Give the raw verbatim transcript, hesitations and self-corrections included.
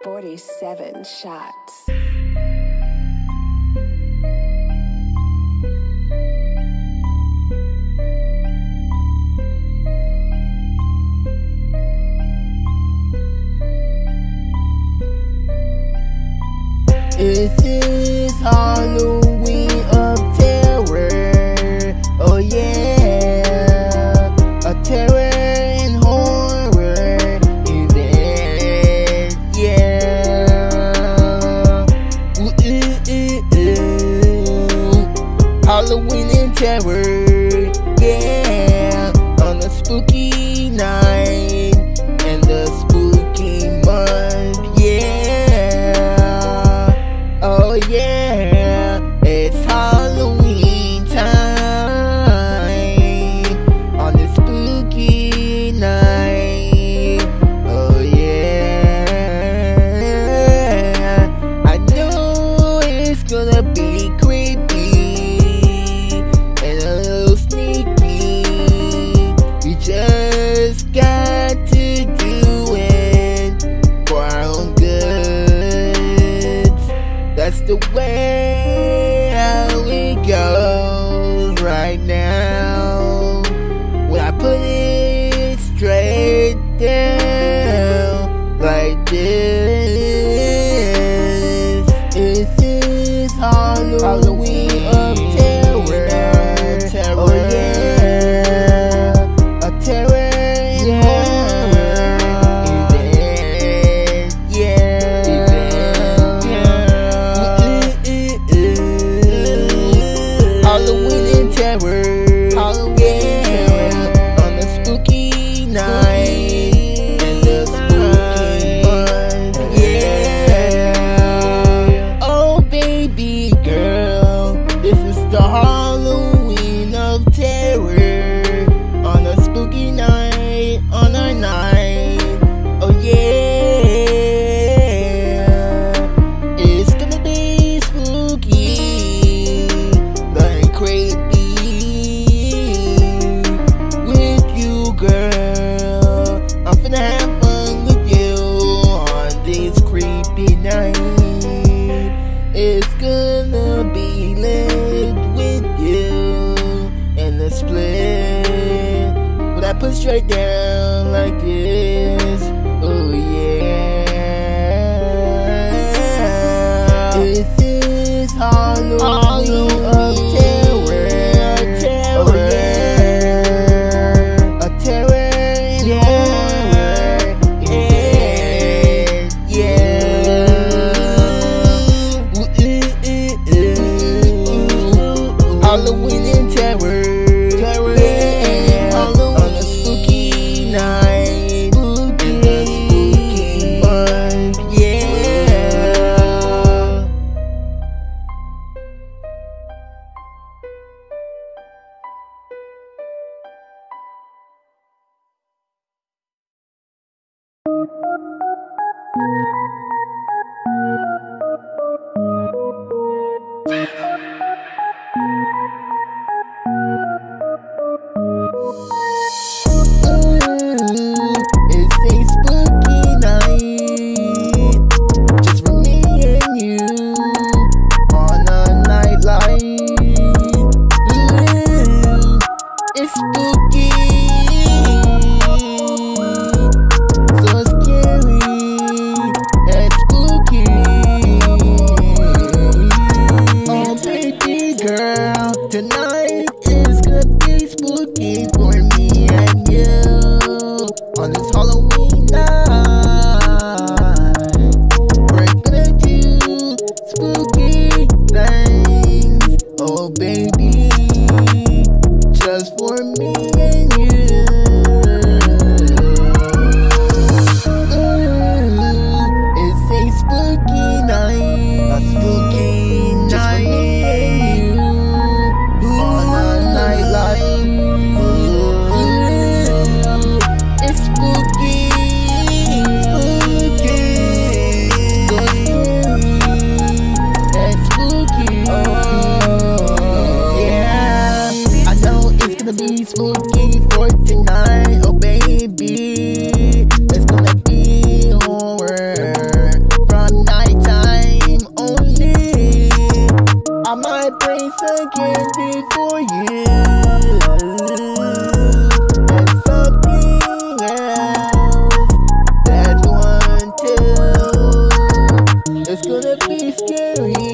forty-seven shots. This is Halloween of terror. Oh yeah, a terror and horror event. Yeah, ooh, ooh, ooh, ooh. Halloween and terror. Yeah, on a spooky night and the spooky month. Oh yeah, it's Halloween time on this spooky night. Oh yeah, I know it's gonna be creepy and a little sneaky. We just got to do it for our own good. That's the way how it goes right now. When I put it straight down like this. This is Halloween of terror. terror. Oh yeah, a terror and horror event. Yeah. Halloween and terror, Halloween yeah, on a spooky night and the spooky month, yeah. Oh baby girl, this is the Halloween of terror on a spooky night, on our night. Oh yeah, it's gonna be spooky. Creepy with you, girl. I'm finna have fun with you on this creepy night. It's gonna be lit with you and the split. But I put straight down like this. Oh yeah. This is Halloween of terror. Halloween and terror, terror yeah, on a spooky night. once again before you. And something else that you want to. It's gonna be scary.